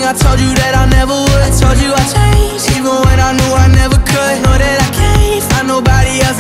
I told you that I never would. I told you I changed, even when I knew I never could. Know that I can't find nobody else